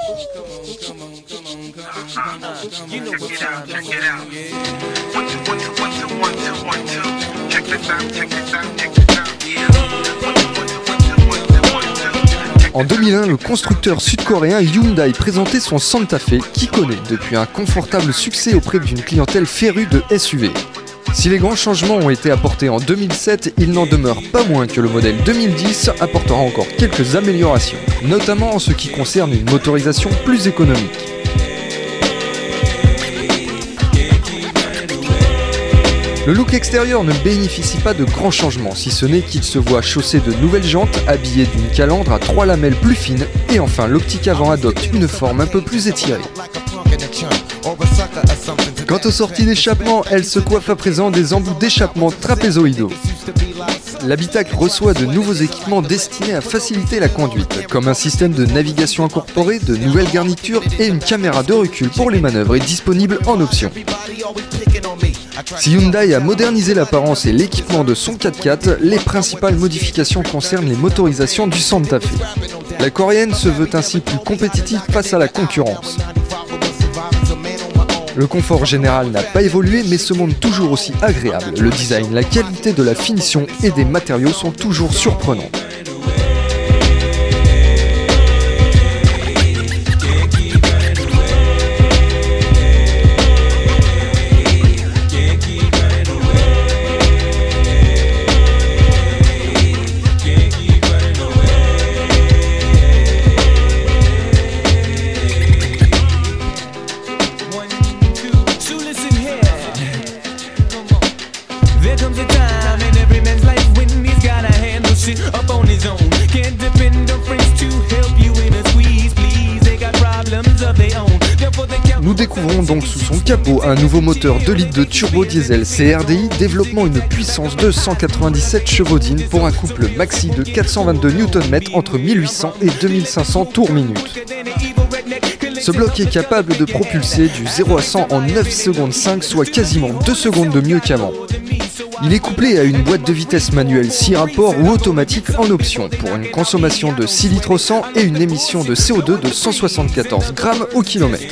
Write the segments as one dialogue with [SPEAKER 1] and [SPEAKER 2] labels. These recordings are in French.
[SPEAKER 1] You know what time it is. 1, 2, 1, 2, 1, 2, 1, 2, 1, 2. Check this out, check this out, check this out. Yeah. 1, 2, 1, 2, 1, 2, 1, 2, 1, 2.
[SPEAKER 2] En 2001, le constructeur sud-coréen Hyundai présentait son Santa Fe qui connaît depuis un confortable succès auprès d'une clientèle férue de SUV. Si les grands changements ont été apportés en 2007, il n'en demeure pas moins que le modèle 2010 apportera encore quelques améliorations, notamment en ce qui concerne une motorisation plus économique. Le look extérieur ne bénéficie pas de grands changements, si ce n'est qu'il se voit chaussé de nouvelles jantes, habillé d'une calandre à 3 lamelles plus fines, et enfin l'optique avant adopte une forme un peu plus étirée. Quant aux sorties d'échappement, elles se coiffent à présent des embouts d'échappement trapézoïdaux. L'habitacle reçoit de nouveaux équipements destinés à faciliter la conduite, comme un système de navigation incorporé, de nouvelles garnitures et une caméra de recul pour les manœuvres est disponible en option. Si Hyundai a modernisé l'apparence et l'équipement de son 4x4, les principales modifications concernent les motorisations du Santa Fe. La coréenne se veut ainsi plus compétitive face à la concurrence. Le confort général n'a pas évolué mais se montre toujours aussi agréable. Le design, la qualité de la finition et des matériaux sont toujours surprenants.
[SPEAKER 3] There comes a time in every man's life when he's gotta handle shit up on his own. Can't depend on friends to help you in a squeeze, please. They got problems of their own.
[SPEAKER 2] Nous découvrons donc sous son capot un nouveau moteur 2 litres de turbo diesel CRDI développant une puissance de 197 chevaux-dyn pour un couple maxi de 422 Nm entre 1800 et 2500 tours minute. Ce bloc est capable de propulser du 0 à 100 en 9 secondes 5, soit quasiment 2 secondes de mieux qu'avant. Il est couplé à une boîte de vitesse manuelle 6 rapports ou automatique en option, pour une consommation de 6 litres au 100 et une émission de CO2 de 174 grammes au kilomètre.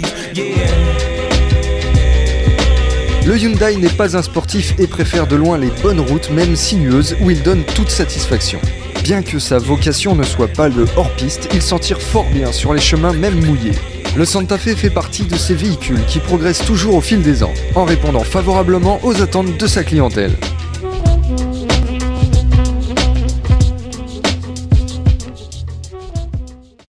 [SPEAKER 2] Le Hyundai n'est pas un sportif et préfère de loin les bonnes routes, même sinueuses, où il donne toute satisfaction. Bien que sa vocation ne soit pas le hors-piste, il s'en tire fort bien sur les chemins même mouillés. Le Santa Fe fait partie de ces véhicules qui progressent toujours au fil des ans, en répondant favorablement aux attentes de sa clientèle.